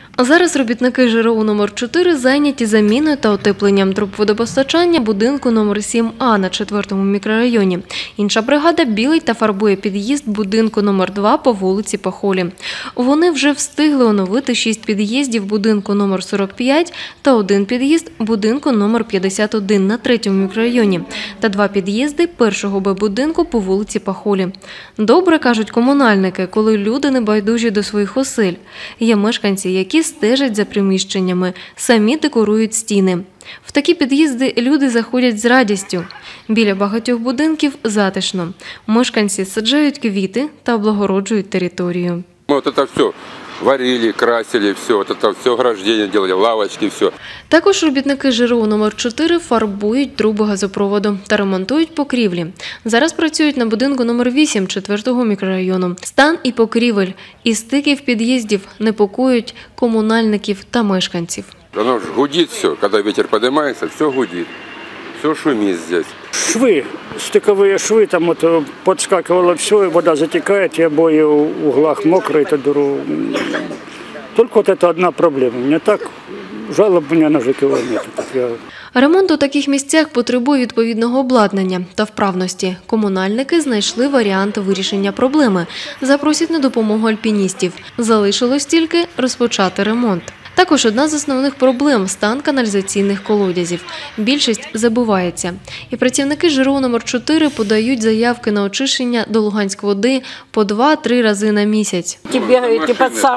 Зараз робітники ЖРУ номер 4 зайняті заміною та утепленням труб водопостачання будинку номер 7А на 4-му мікрорайоні. Інша бригада білить та фарбує під'їзд будинку номер 2 по вулиці Пахолі. Вони вже встигли оновити 6 під'їздів будинку номер 45 та 1 під'їзд будинку номер 51 на 3-му мікрорайоні та 2 під'їзди 1-го Б-будинку по вулиці Пахолі. Добре, кажуть комунальники, коли люди не байдужі до своїх осель. Є мешканці, які стежать за приміщеннями, самі декорують стіни. В такі під'їзди люди заходять з радістю. Біля багатьох будинків затишно. Мешканці саджають квіти та облагороджують територію. Вот это все варили, красили, все, вот это все ограждение делали, лавочки, все. Також робітники ЖРУ номер 4 фарбують труби газопроводу та ремонтують покрівлі. Зараз працюють на будинку номер 8 4-го мікрорайону. Стан і покрівель, і стиків під'їздів непокоють комунальників та мешканців. Оно ж гудит все, когда ветер поднимается, все гудит, все шумит здесь. Швы, стыковые швы, там вот подскакивало все, и вода затекает, и обои в углах мокрые, это дуру. Только вот это одна проблема. Мне так, жалоб у меня на ЖКВ нет. Ремонт у таких місцях потребує відповідного обладнання та вправності. Комунальники знайшли варіант вирішення проблеми. Запросять на допомогу альпіністів. Залишилось тільки розпочати ремонт. Також одна з основних проблем – стан каналізаційних колодязів. Більшість забувається. І працівники ЖРУ номер 4 подають заявки на очищення до Луганськводи по 2-3 рази на місяць. Бегают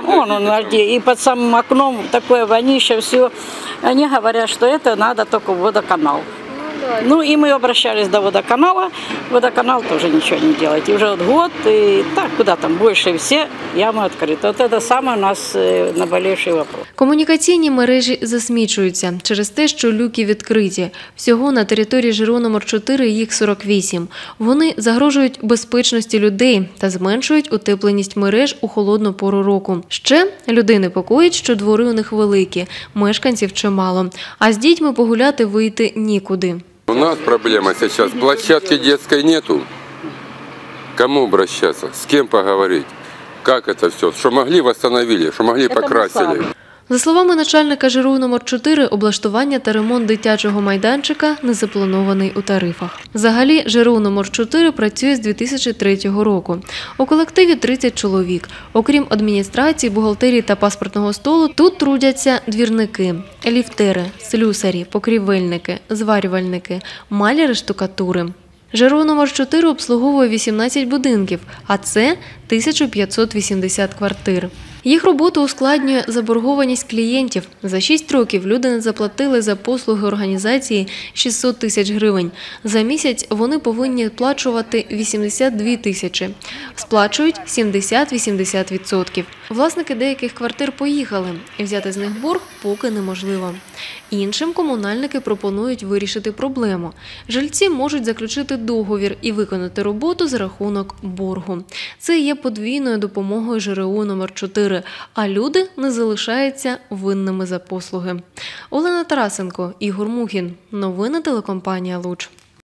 и под самым окном такое вонище, все. Они говорят, что это надо только в водоканал. Ну и мы обращались до водоканала. Водоканал тоже ничего не делает. И уже год, и так, куда там, больше все ямы открыты. Вот это самый у нас наболевший вопрос. Комунікаційні мережі засмічуються через те, що люки відкриті. Всього на території ЖРУ номер 4 їх 48. Вони загрожують безпечності людей та зменшують утепленість мереж у холодну пору року. Ще людей непокоїть, що двори у них великі, мешканців чимало, а з дітьми погуляти вийти нікуди. У нас проблема сейчас, площадки детской нету. Кому обращаться, с кем поговорить, как это все, что могли восстановили, что могли покрасили. За словами начальника ЖРУ номер 4, облаштування та ремонт дитячого майданчика не запланований у тарифах. Взагалі, ЖРУ номер 4 працює з 2003 року. У колективі 30 чоловік. Окрім адміністрації, бухгалтерії та паспортного столу, тут трудяться двірники, ліфтери, слюсарі, покрівельники, зварювальники, маляри штукатури. ЖРУ номер 4 обслуговує 18 будинків, а це 1580 квартир. Їх роботу ускладнює заборгованість клієнтів. За 6 років люди не заплатили за послуги організації 600 тисяч гривень. За місяць вони повинні сплачувати 82 тисячі. Сплачують 70-80%. Власники деяких квартир поїхали, і взяти з них борг поки неможливо. Іншим комунальники пропонують вирішити проблему. Жильці можуть заключити договір і виконати роботу за рахунок боргу. Це є подвійною допомогою ЖРУ номер 4, а люди не залишаються винними за послуги. Олена Тарасенко, Ігор Мухін. Новини телекомпанія «Луч».